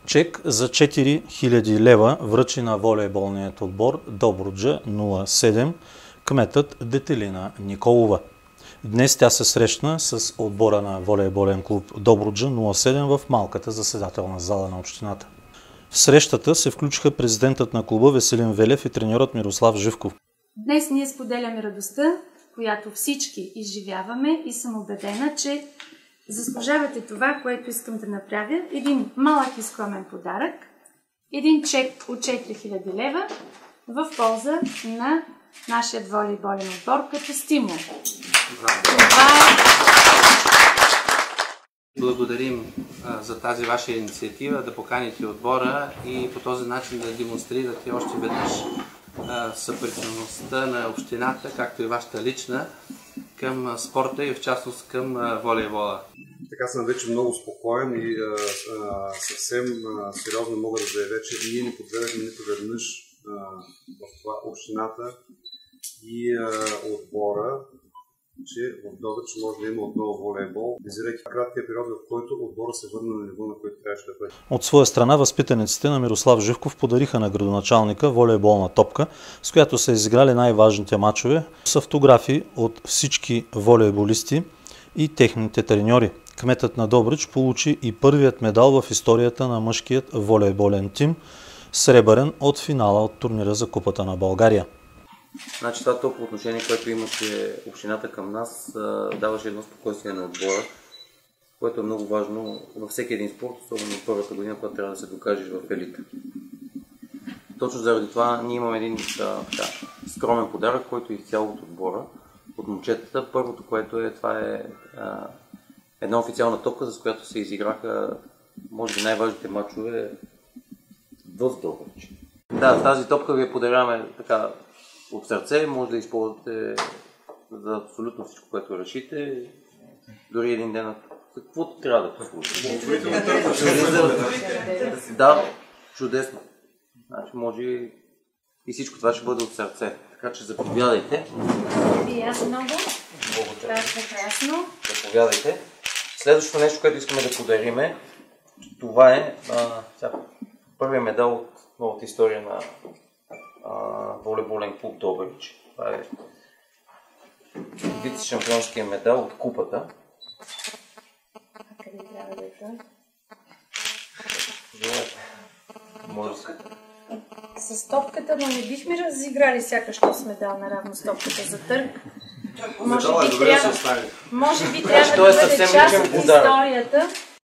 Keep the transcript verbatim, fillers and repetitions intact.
Чек за четири хиляди лева връчи на волейболният отбор Добруджа нула седем кметът Детелина Николова. Днес тя се срещна с отбора на волейболен клуб Добруджа нула седем в малката заседателна зала на общината. В срещата се включиха президентът на клуба Веселин Велев и треньорът Мирослав Живков. Днес ние споделяме радостта, която всички изживяваме, и съм убедена, че заслужавате това, което искам да направя. Един малък и скромен подарък, един чек от четири хиляди лева в полза на нашия волейболен отбор като стимул. Това е... Благодарим а, за тази ваша инициатива да поканите отбора и по този начин да демонстрирате още веднъж съпричастността на общината, както и вашата лична, към спорта и в частност към а, волейбола. Така съм вече много спокоен и а, а, съвсем а, сериозно мога да заявя, че ние не подведахме нито веднъж а, в това общината и а, отбора, че в Добрич може да има отново волейбол, визирайки краткия период, в който отбора се върна на ниво, на който трябваше да бъде. От своя страна възпитаниците на Мирослав Живков подариха на градоначалника волейболна топка, с която са изиграли най-важните мачове, с автографи от всички волейболисти и техните треньори. Кметът на Добрич получи и първият медал в историята на мъжкият волейболен тим, сребърен от финала от турнира за Купата на България. Значи това топло отношение, което имаше общината към нас, даваше едно спокойствие на отбора, което е много важно във всеки един спорт, особено в първата година, когато трябва да се докажеш в елита. Точно заради това ние имаме един да, да, скромен подарък, който е изцяло от отбора, от момчетата. Първото, което е, това е а, една официална топка, с която се изиграха, може би, най-важните мачове в Добрич. Да, тази топка ви я подаряваме така от сърце, може да използвате за абсолютно всичко, което решите, дори един ден, каквото трябва да послужи. Да, чудесно. Значи може и всичко това ще бъде от сърце. Така че заповядайте. И аз много. Това е прекрасно. Заповядайте. Следващото нещо, което искаме да подариме, това е а, първият медал от новата история на волейболен клуб Добрич. Това е вице-шампионския медал от Купата. А къде трябва да е той? Може да се... С топката, но не бихме разиграли сякаш този медал наравно с топката за търг. Може би трябва, може би трябва да бъде част от историята.